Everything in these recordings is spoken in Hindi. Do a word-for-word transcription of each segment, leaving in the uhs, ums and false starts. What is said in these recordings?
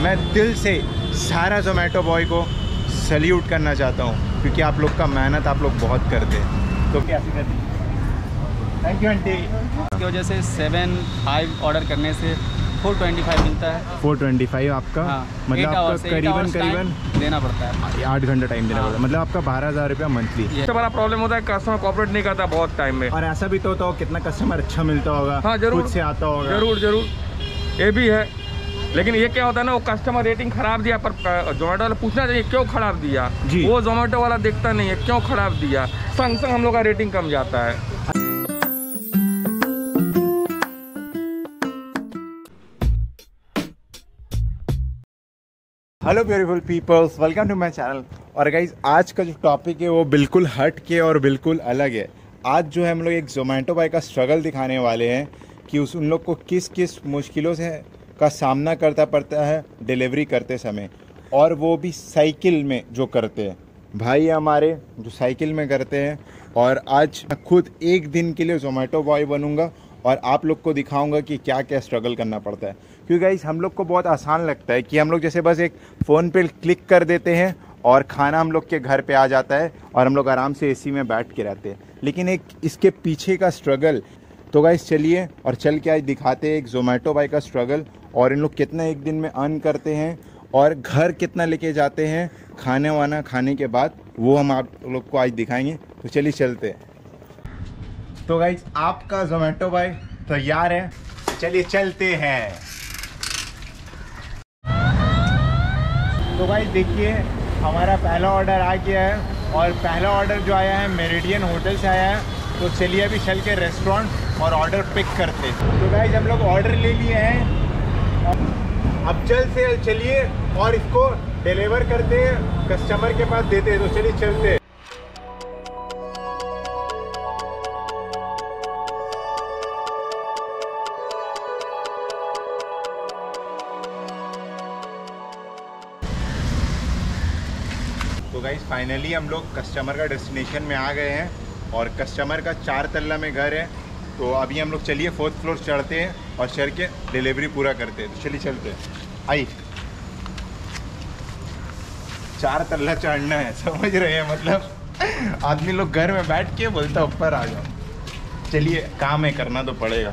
मैं दिल से सारा जोमेटो बॉय को सल्यूट करना चाहता हूँ, क्योंकि आप लोग का मेहनत आप लोग बहुत करते हैं। तो कैसे करते हैं? Thank you aunty. इसकी वजह से सेवन फाइव ऑर्डर करने से फोर ट्वेंटी फाइव मिलता है। फोर ट्वेंटी फाइव आपका हाँ, मतलब आपका करीबन करीबन देना पड़ता है, आठ घंटा टाइम देना पड़ता है। मतलब आपका बारह हज़ार रुपया मंथली। सबसे बड़ा प्रॉब्लम होता है कस्टमर कोऑपरेट नहीं करता बहुत टाइम में। और ऐसा भी तो होता हो कितना कस्टमर अच्छा मिलता होगा। हाँ जरूर, खुद से आता होगा। जरूर जरूर ये भी है, लेकिन ये क्या होता है ना, वो कस्टमर रेटिंग खराब दिया पर जोमेटो वाला पूछना चाहिए क्यों खराब दिया, वो जोमेटो वाला देखता नहीं है क्यों खराब दिया, संग संग हम लोग का रेटिंग कम जाता है। Hello beautiful peoples, welcome to my channel. और गाइज आज का जो टॉपिक है वो बिल्कुल हट के और बिल्कुल अलग है। आज जो है हम लोग एक जोमेटो बॉय का स्ट्रगल दिखाने वाले हैं कि उस उन लोग को किस किस मुश्किलों से का सामना करना पड़ता है डिलीवरी करते समय, और वो भी साइकिल में जो करते हैं। भाई हमारे जो साइकिल में करते हैं, और आज मैं खुद एक दिन के लिए जोमेटो बॉय बनूंगा और आप लोग को दिखाऊंगा कि क्या क्या स्ट्रगल करना पड़ता है। क्योंकि गाइस हम लोग को बहुत आसान लगता है कि हम लोग जैसे बस एक फ़ोन पे क्लिक कर देते हैं और खाना हम लोग के घर पे आ जाता है और हम लोग आराम से एसी में बैठ के रहते हैं, लेकिन एक इसके पीछे का स्ट्रगल। तो गाइस चलिए और चल के आज दिखाते हैं एक जोमेटो बॉय का स्ट्रगल, और इन लोग कितना एक दिन में अर्न करते हैं और घर कितना लेके जाते हैं खाने वाना खाने के बाद, वो हम आप लोग को आज दिखाएंगे। तो चलिए चलते हैं। तो गाइस आपका जोमेटो बॉय तैयार है, चलिए चलते हैं। तो गाइस देखिए हमारा पहला ऑर्डर आ गया है, और पहला ऑर्डर जो आया है मेरिडियन होटल से आया है। तो चलिए अभी चल के रेस्टोरेंट और ऑर्डर पिक करते हैं। तो गाइस हम लोग ऑर्डर ले लिए हैं, अब जल्द से जल्द चलिए और इसको डिलीवर करते हैं, कस्टमर के पास देते हैं। तो चलिए चलते हैं। तो गाइस फाइनली हम लोग कस्टमर का डेस्टिनेशन में आ गए हैं, और कस्टमर का चार तल्ला में घर है। तो अभी हम लोग चलिए फोर्थ फ्लोर चढ़ते हैं और चढ़ के डिलीवरी पूरा करते हैं। तो चलिए चलते हैं। आई चार तल्ला चढ़ना है, समझ रहे हैं? मतलब आदमी लोग घर में बैठ के बोलता ऊपर आ जाओ। चलिए काम है, करना तो पड़ेगा।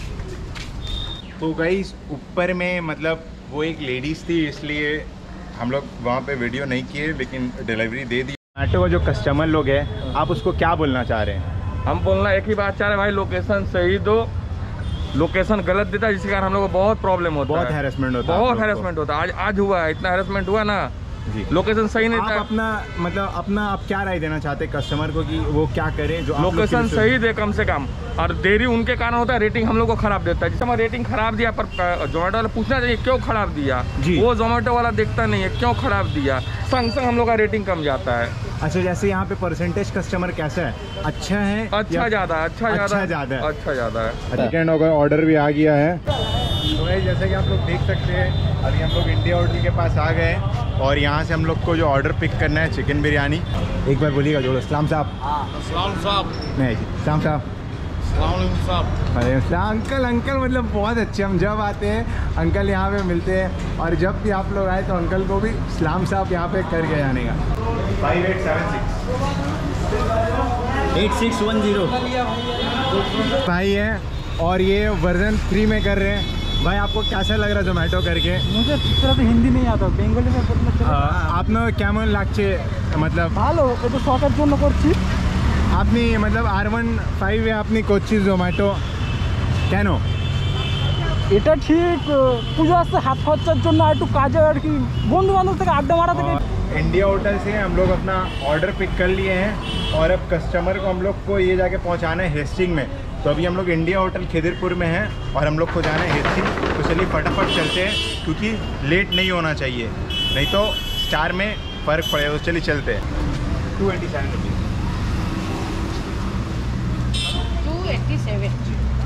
तो गाइस ऊपर में मतलब वो एक लेडीज़ थी, इसलिए हम लोग वहाँ पे वीडियो नहीं किए, लेकिन डिलीवरी दे दी। जोमेटो का जो कस्टमर लोग हैं, आप उसको क्या बोलना चाह रहे हैं? हम बोलना एक ही बात चाह रहे हैं, भाई लोकेशन सही दो, लोकेशन गलत देता है जिसके कारण हम लोग को बहुत प्रॉब्लम होता है, बहुत हैरेसमेंट होता है, बहुत हैरेसमेंट होता है। आज आज हुआ है, इतना हैरेसमेंट हुआ ना जी। लोकेशन सही नहीं आप था। अपना मतलब अपना आप क्या राय देना चाहते हैं कस्टमर को कि वो क्या करें जो लोकेशन सही दे कम से कम, और देरी उनके कारण होता है, रेटिंग हम लोग को खराब देता है। जिस समय रेटिंग खराब दिया पर जोमेटो वाला पूछना चाहिए क्यों खराब दिया, वो जोमेटो वाला देखता नहीं है क्यों खराब दिया, संग संग हम लोग का रेटिंग कम जाता है। अच्छा, जैसे यहाँ पे परसेंटेज कस्टमर कैसा है? अच्छा है, अच्छा ज्यादा अच्छा ज्यादा अच्छा ज्यादा है अच्छा ज्यादा है। सेकंड ऑर्डर भी आ गया है। तो भाई जैसे कि आप लोग देख सकते हैं, अभी हम लोग इंडिया होटल के पास आ गए, और यहाँ से हम लोग को जो ऑर्डर पिक करना है चिकन बिरयानी। एक बार बोलिएगा जोड़ो। सलाम साहब। सलाम साहब। नहीं सलाम साहब। साहब। अरे अंकल अंकल मतलब बहुत अच्छे, हम जब आते हैं अंकल यहाँ पे मिलते हैं, और जब भी आप लोग आए तो अंकल को भी सलाम साहब यहाँ पे करके जाने का। Five eight seven six eight six one zero भाई है, और ये वर्जन थ्री में कर रहे हैं। भाई आपको कैसा लग रहा है जोमेटो करके? मुझे तरह तो हिंदी नहीं आता, बेंगली में बोलना आपने কেমন লাগছে? मतलब ভালো, এটা শখের জন্য করছি। আপনি मतलब আর ওয়ান ফাইভে আপনি করছি জোম্যাটো কেন? এটা ঠিক পুজো আসছে, হাত খরচার জন্য আর একটু কাজে আর কি, বন্ধু বান্ধব থেকে আড্ডা মারা থেকে। इंडिया होटल से हम लोग अपना ऑर्डर पिक कर लिए हैं, और अब कस्टमर को हम लोग को ये जाके पहुंचाना है हेस्टिंग में। तो अभी हम लोग इंडिया होटल खिदिरपुर में हैं, और हम लोग को जाना है हेस्टिंग। तो चलिए फटाफट चलते हैं, क्योंकि लेट नहीं होना चाहिए, नहीं तो स्टार में फ़र्क पड़ेगा। तो चलिए चलते हैं। Two eighty seven rupees two eighty seven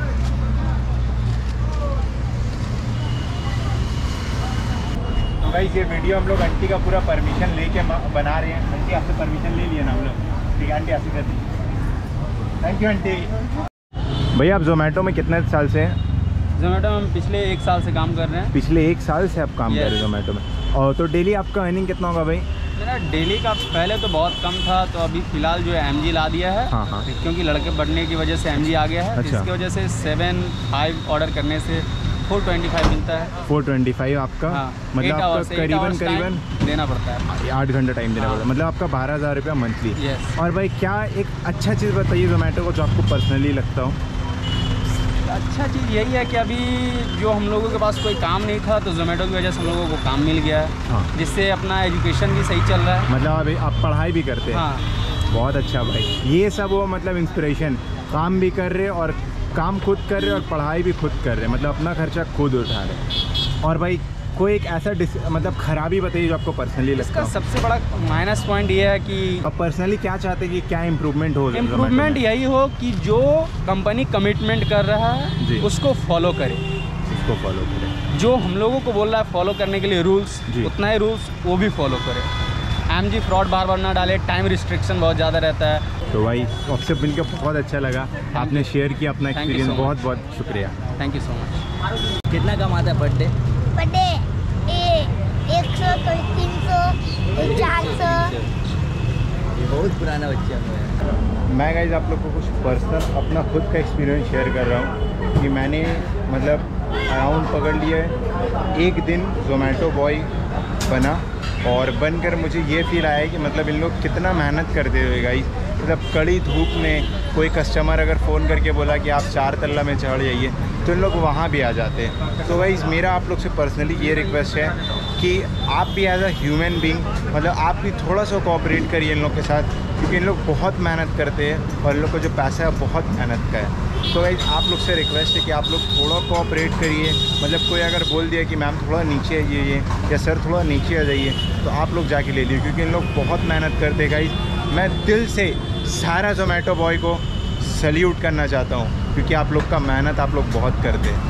तो गाइस ये वीडियो हम लोग आंटी का पूरा परमिशन लेके बना रहे हैं। आंटी आपसे परमिशन ले लिया ना हम लोग? ठीक है आंटी, ऐसे कर दीजिए। Thank you aunty. भैया आप जोमेटो में कितने साल से हैं? जोमेटो में हम पिछले एक साल से काम कर रहे हैं। पिछले एक साल से आप काम Yes. कर रहे हो जोमेटो में। और तो डेली आपका अर्निंग कितना होगा भाई? मेरा डेली का पहले तो बहुत कम था, तो अभी फ़िलहाल जो है एमजी ला दिया है। हाँ हाँ। क्योंकि लड़के बढ़ने की वजह से एमजी आ गया है। अच्छा। इसकी वजह से सेवन फाइव ऑर्डर करने से फोर ट्वेंटी फाइव मिलता है। फोर ट्वेंटी फाइव आपका हाँ, मतलब eight आपका hours, eight करीबन hours करीबन time देना पड़ता है। आठ घंटा टाइम देना हाँ। पड़ता है, मतलब आपका बारह हज़ार रुपया मंथली। Yes। और भाई क्या एक अच्छा चीज़ बताइए जोमेटो को जो आपको पर्सनली लगता हो। अच्छा चीज़ यही है कि अभी जो हम लोगों के पास कोई काम नहीं था, तो जोमेटो की वजह से हम लोगों को काम मिल गया है। हाँ। जिससे अपना एजुकेशन भी सही चल रहा है। मतलब अभी आप पढ़ाई भी करते हैं। हाँ। बहुत अच्छा भाई, ये सब वो मतलब इंस्पिरेशन, काम भी कर रहे और काम खुद कर रहे और पढ़ाई भी खुद कर रहे, मतलब अपना खर्चा खुद उठा रहे। और भाई कोई एक ऐसा मतलब खराबी बताइए जो आपको पर्सनली लगता इसका हो। सबसे बड़ा माइनस पॉइंट ये है कि आप पर्सनली क्या चाहते हैं कि क्या इम्प्रूवमेंट हो? इम्प्रूवमेंट यही हो कि जो कंपनी कमिटमेंट कर रहा जी। है उसको फॉलो करे। इसको फॉलो करें। जो हम लोगों को बोल रहा है फॉलो करने के लिए रूल्स, जी। उतना ही रूल्स वो भी फॉलो करे। एमजी फ्रॉड बार बार ना डाले, टाइम रिस्ट्रिक्शन बहुत ज़्यादा रहता है। तो भाई आपसे मिलकर बहुत अच्छा लगा, आपने शेयर किया अपना Thank you एक्सपीरियंस, so बहुत बहुत शुक्रिया। Thank you so much. कितना कमाता है पर डे? पर डे एक सौ तीन सौ चार सौ। बहुत पुराना बच्चा है। मैं गाइज आप लोग को कुछ पर्सनल अपना खुद का एक्सपीरियंस शेयर कर रहा हूँ कि मैंने मतलब अराउंड पकड़ लिया है एक दिन जोमेटो बॉय बना, और बनकर मुझे ये फील आया कि मतलब इन लोग कितना मेहनत करते हुए गाइज, मतलब कड़ी धूप में कोई कस्टमर अगर फ़ोन करके बोला कि आप चार तल्ला में चढ़ जाइए तो इन लोग वहाँ भी आ जाते हैं। तो गाइज मेरा आप लोग से पर्सनली ये रिक्वेस्ट है कि आप भी एज अ ह्यूमन बीइंग मतलब आप भी थोड़ा सा कोऑपरेट करिए इन लोग के साथ, क्योंकि इन लोग बहुत मेहनत करते हैं और इन लोग को जो पैसा है बहुत मेहनत का है। तो गाइज आप लोग से रिक्वेस्ट है कि आप लोग थोड़ा कोऑपरेट करिए। मतलब कोई अगर बोल दिया कि मैम थोड़ा नीचे आइए या सर थोड़ा नीचे आ जाइए, तो आप लोग जाके ले लीजिए, क्योंकि इन लोग बहुत मेहनत करते हैं गाइज। मैं दिल से सारा जोमेटो बॉय को सल्यूट करना चाहता हूँ, क्योंकि आप लोग का मेहनत आप लोग बहुत करते हैं।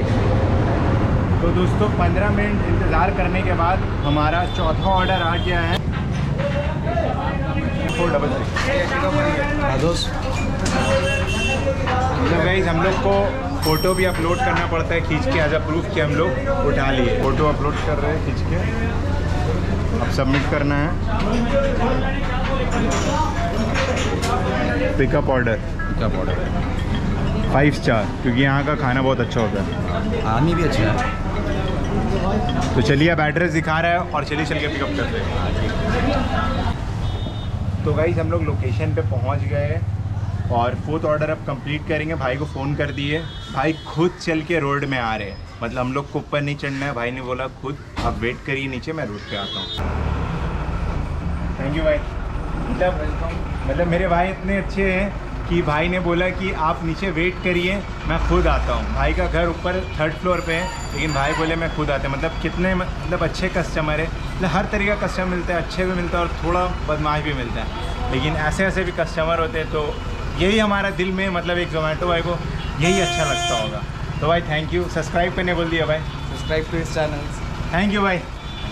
तो दोस्तों पंद्रह मिनट इंतज़ार करने के बाद हमारा चौथा ऑर्डर आ गया है। फोर डबल दोस्त मतलब गाइस हम लोग को फ़ोटो भी अपलोड करना पड़ता है खींच के, एज अ प्रूफ कि हम लोग उठा लिए। फ़ोटो अपलोड कर रहे हैं खींच के, अब सबमिट करना है। Pickup order, pickup order five star, क्योंकि यहाँ का खाना बहुत अच्छा होता है, आदमी भी अच्छा है। तो चलिए अब एड्रेस दिखा रहा है और चलिए चल के पिकअप करते हैं। तो गाइस हम लोग लोकेशन पे पहुंच गए हैं और फोर्थ ऑर्डर अब कंप्लीट करेंगे। भाई को फ़ोन कर दिए, भाई खुद चल के रोड में आ रहे हैं, मतलब हम लोग को ऊपर नहीं चढ़ना है। भाई ने बोला खुद आप वेट करिए नीचे, मैं रोड पे आता हूँ। थैंक यू भाई। मतलब मतलब मेरे भाई इतने अच्छे हैं कि भाई ने बोला कि आप नीचे वेट करिए मैं खुद आता हूँ। भाई का घर ऊपर थर्ड फ्लोर पे है, लेकिन भाई बोले मैं खुद आता हूँ। मतलब कितने मतलब अच्छे कस्टमर है, मतलब हर तरीके का कस्टमर मिलता है, अच्छे भी मिलता है और थोड़ा बदमाश भी मिलता है, लेकिन ऐसे ऐसे भी कस्टमर होते हैं। तो यही हमारा दिल में मतलब एक जोमेटो भाई को यही अच्छा लगता होगा। तो भाई थैंक यू। सब्सक्राइब करने बोल दिया भाई, सब्सक्राइब टू इस चैनल। थैंक यू भाई।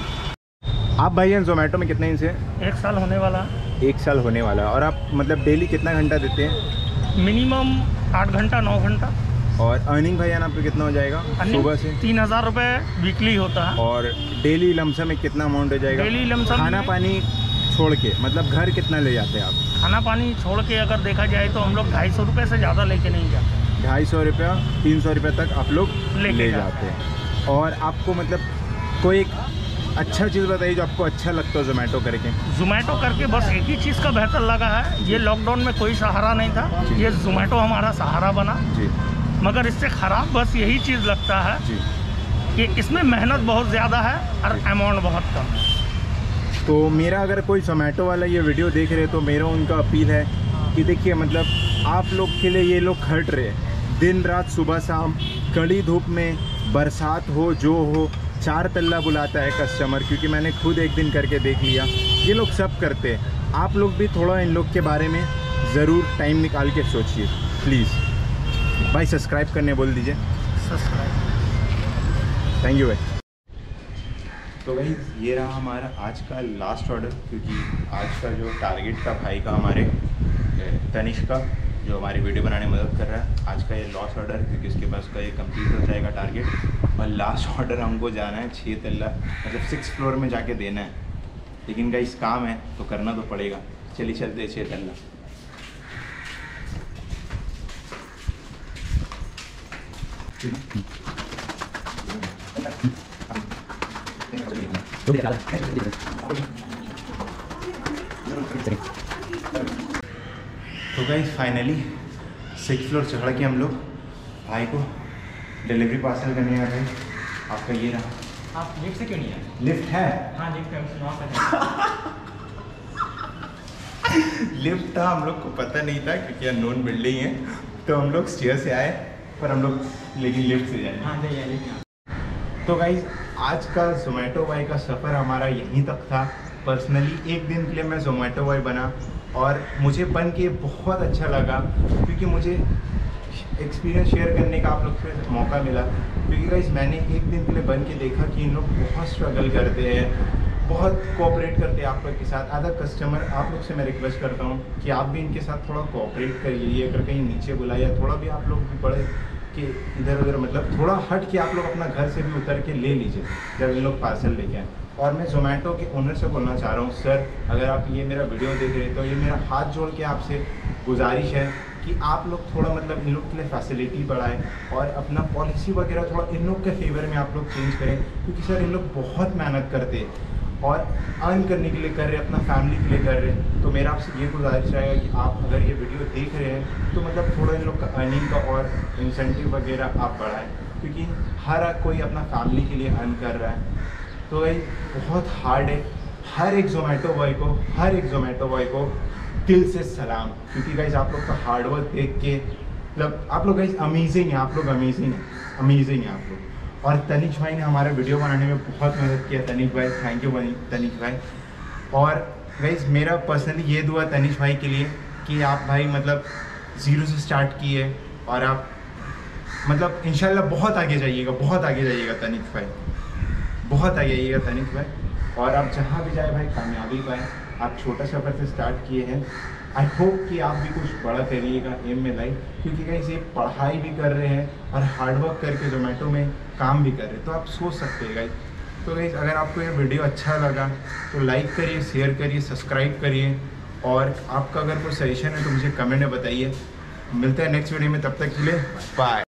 आप भाई जोमेटो में कितने दिन से? एक साल होने वाला। एक साल होने वाला। और आप मतलब डेली कितना घंटा देते हैं? मिनिमम आठ घंटा नौ घंटा। और अर्निंग भाई आपको कितना हो जाएगा सुबह से? तीन हज़ार रुपये वीकली होता है। और डेली लमसम में कितना अमाउंट हो जाएगा? डेली लमसम खाना पानी छोड़ के मतलब घर कितना ले जाते हैं आप? खाना पानी छोड़ के अगर देखा जाए तो हम लोग ढाई सौ रुपये से ज़्यादा लेके नहीं जाते। ढाई सौ रुपया तीन सौ रुपये तक आप लोग लेके ले जाते जाते हैं। और आपको मतलब कोई एक अच्छा चीज़ बताइए जो आपको अच्छा लगता है जोमेटो करके? जोमेटो करके बस एक ही चीज़ का बेहतर लगा है, ये लॉकडाउन में कोई सहारा नहीं था, ये जोमेटो हमारा सहारा बना। जी। मगर इससे ख़राब बस यही चीज़ लगता है जी कि इसमें मेहनत बहुत ज़्यादा है और अमाउंट बहुत कम है। तो मेरा अगर कोई जोमेटो वाला ये वीडियो देख रहे तो मेरा उनका अपील है कि देखिए मतलब आप लोग के लिए ये लोग खट रहे हैं दिन रात, सुबह शाम, कड़ी धूप में, बरसात हो जो हो, चार तल्ला बुलाता है कस्टमर, क्योंकि मैंने खुद एक दिन करके देख लिया। ये लोग सब करते हैं, आप लोग भी थोड़ा इन लोग के बारे में ज़रूर टाइम निकाल के सोचिए प्लीज़। भाई सब्सक्राइब करने बोल दीजिए। सब्सक्राइब। थैंक यू भाई। तो भाई ये रहा हमारा आज का लास्ट ऑर्डर, क्योंकि आज का जो टारगेट था भाई का हमारे तनिष्क का, जो हमारी वीडियो बनाने में मदद कर रहा है। आज का ये लास्ट ऑर्डर, क्योंकि उसके पास का ये कंप्लीट हो जाएगा टारगेट, और लास्ट ऑर्डर हमको जाना है छः तल्ला मतलब सिक्स फ्लोर में जाके देना है। लेकिन गाइस काम है तो करना तो पड़ेगा। चलिए चलते हैं छः तल्ला। तो गाइस फाइनली सिक्स फ्लोर चढ़ के हम लोग भाई को डिलीवरी पार्सल करने आ गए। आपका ये रहा। आप लिफ्ट से क्यों नहीं आए? लिफ्ट है? हाँ लिफ्ट है। लिफ्ट था, हम लोग को पता नहीं था क्योंकि अननोन बिल्डिंग है, तो हम लोग स्टेयर से आए, पर हम लोग लेकिन लिफ्ट से जाए। हाँ नहीं लिफ्ट। तो गाइज आज का जोमेटो बॉय का सफ़र हमारा यहीं तक था। पर्सनली एक दिन के लिए मैं जोमेटो बॉय बना और मुझे बन के बहुत अच्छा लगा, क्योंकि मुझे एक्सपीरियंस शेयर करने का आप लोग से मौका मिला। क्योंकि गाइज मैंने एक दिन के लिए बन के देखा कि इन लोग बहुत स्ट्रगल करते हैं, बहुत कोऑपरेट करते हैं आप लोग के साथ। अदर कस्टमर आप लोग से मैं रिक्वेस्ट करता हूँ कि आप भी इनके साथ थोड़ा कोऑपरेट करिए। ये अगर कहीं नीचे बुलाया थोड़ा भी आप लोग भी पढ़े कि इधर उधर मतलब थोड़ा हट के आप लोग अपना घर से भी उतर के ले लीजिए जब इन लोग पार्सल लेके आए। और मैं जोमेटो के ओनर से बोलना चाह रहा हूँ, सर अगर आप ये मेरा वीडियो देख रहे तो ये मेरा हाथ जोड़ के आपसे गुजारिश है कि आप लोग थोड़ा मतलब इन लोग के लिए फैसिलिटी बढ़ाएं और अपना पॉलिसी वगैरह थोड़ा इन लोग के फेवर में आप लोग चेंज करें। क्योंकि सर इन लोग बहुत मेहनत करते हैं और अर्न करने के लिए कर रहे हैं, अपना फैमिली के लिए कर रहे हैं। तो मेरा आपसे ये गुजारिश रहेगा कि आप अगर ये वीडियो देख रहे हैं तो मतलब थोड़ा इन लोग का अर्निंग का और इंसेंटिव वगैरह आप बढ़ाएं, क्योंकि हर कोई अपना फैमिली के लिए अर्न कर रहा है। तो भाई बहुत हार्ड है। हर एक जोमेटो बॉय को हर एक जोमेटो बॉय को दिल से सलाम, क्योंकि गाइज आप लोग का हार्डवर्क देख के मतलब आप लोग गाइज अमेजिंग है, आप लोग अमेजिंग है अमेजिंग है आप लोग। और तनिष भाई ने हमारा वीडियो बनाने में बहुत मदद किया। तनिष भाई थैंक यू तनिष भाई। और गाइज मेरा पर्सनली ये दुआ तनिष भाई के लिए कि आप भाई मतलब ज़ीरो से स्टार्ट किए और आप मतलब इंशाल्लाह बहुत आगे जाइएगा, बहुत आगे जाइएगा तनिष भाई, बहुत आगे जाइएगा तनिष भाई। और आप जहाँ भी जाए भाई कामयाबी पाए। आप छोटा सफ़र से स्टार्ट किए हैं, आई होप कि आप भी कुछ बड़ा करिएगा एम में लाइफ, क्योंकि गाइस ये पढ़ाई भी कर रहे हैं और हार्डवर्क करके जोमेटो में काम भी कर रहे हैं, तो आप सोच सकते हैं गाइस। तो गाइस अगर आपको ये वीडियो अच्छा लगा तो लाइक करिए, शेयर करिए, सब्सक्राइब करिए, और आपका अगर कोई सजेशन है तो मुझे कमेंट में बताइए। मिलते हैं नेक्स्ट वीडियो में, तब तक के लिए बाय।